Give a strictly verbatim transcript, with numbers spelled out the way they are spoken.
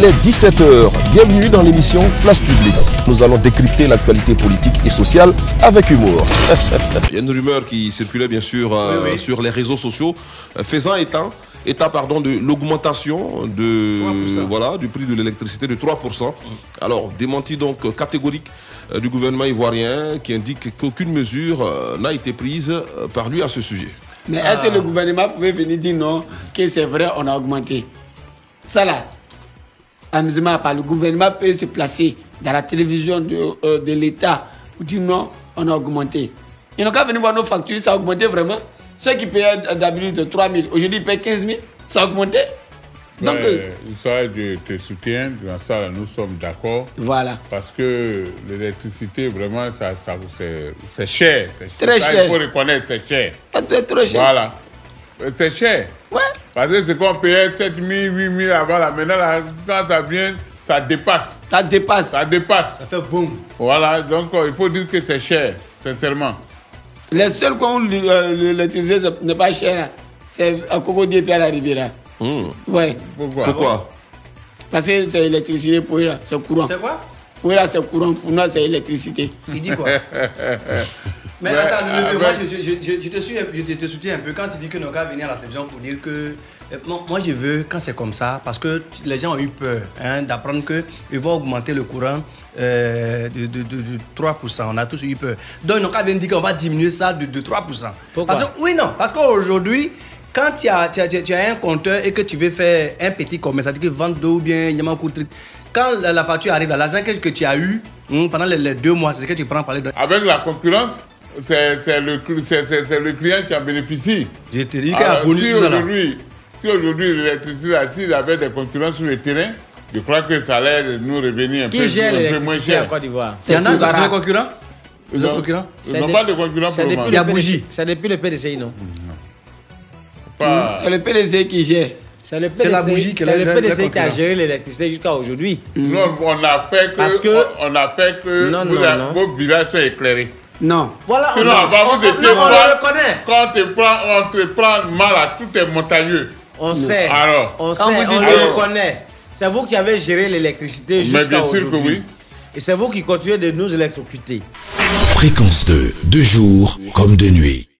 Il est dix-sept heures. Bienvenue dans l'émission Place Publique. Nous allons décrypter l'actualité politique et sociale avec humour. Il y a une rumeur qui circulait bien sûr euh, oui, oui. sur les réseaux sociaux, euh, faisant état, état pardon, de l'augmentation de voilà du prix de l'électricité de trois pour cent. Alors, démenti donc catégorique euh, du gouvernement ivoirien qui indique qu'aucune mesure euh, n'a été prise euh, par lui à ce sujet. Mais est-ce ah. que le gouvernement pouvait venir dire non, que c'est vrai, on a augmenté? Ça là, amusement par le gouvernement peut se placer dans la télévision de, euh, de l'État pour dire non, on a augmenté. Ils n'ont qu'à venir voir nos factures, ça a augmenté vraiment. Ceux qui payaient d'habitude trois mille, aujourd'hui ils payent quinze mille, ça a augmenté. Donc, euh, ça, je te soutiens, dans ça, nous sommes d'accord. Voilà. Parce que l'électricité, vraiment, ça, ça, c'est cher. Très ça, cher. Il faut reconnaître, c'est cher. C'est trop cher. Voilà. C'est cher. Ouais. Parce que c'est qu'on payait sept mille, huit mille avant, là, maintenant, là, quand ça vient, ça dépasse. Ça dépasse. Ça dépasse. Ça fait boum. Voilà, donc euh, il faut dire que c'est cher, sincèrement. Les seuls qu'on l'électricité n'est pas cher, c'est à Cocodié et à la Riviera. Mmh. Ouais. Pourquoi? Pourquoi? Parce que c'est électricité pour eux, c'est courant. C'est quoi? Pour eux, c'est courant, pour nous, c'est électricité. Il dit quoi? Mais ouais, attends, euh, moi, je, je, je, je, te suis, je te soutiens un peu quand tu dis que nos gars viennent à la télévision pour dire que... Euh, moi, je veux, quand c'est comme ça, parce que les gens ont eu peur hein, d'apprendre qu'ils vont augmenter le courant euh, de, de, de, de trois pour cent. On a tous eu peur. Donc, ils n'ont qu'à venir dire qu'on va diminuer ça de, de trois pour cent. Pourquoi? Parce que, oui, non. Parce qu'aujourd'hui, quand tu as, tu, as, tu as un compteur et que tu veux faire un petit commerce, c'est-à-dire que vendre d'eau ou bien il y a un coup de truc, quand la, la facture arrive, l'argent que, que tu as eu hein, pendant les, les deux mois, c'est ce que tu prends par les... Avec la concurrence, c'est le, le client qui en bénéficie. Je te dis qu'il y a un bonus si aujourd'hui, si aujourd'hui l'électricité, s'il avait des concurrents sur le terrain, je crois que ça allait nous revenir un, peu, un peu moins cher. En Côte d'Ivoire. Il y en a des concurrents? Ils n'ont pas de concurrents pour le moment. Il y a Bougie. C'est depuis le P D C I, non? Pas... C'est le P D C I qui gère. C'est le P D C I, la bougie c'est le P D C I qui a géré l'électricité jusqu'à aujourd'hui. Mm. Non, on a fait que, Parce que... on a fait que non, vous non, a, non. vos villages soient éclairés. Non. Voilà, Sinon, on, avant, on, vous on, étiez on, on pas, le connaît. Quand on te prend, on te prend mal à tout est montagneux. On sait. Alors, on sait, on le connaît. C'est vous qui avez géré l'électricité jusqu'à aujourd'hui. Mais bien sûr que oui. Et c'est vous qui continuez de nous électrocuter. Fréquence deux, de jour comme de nuit.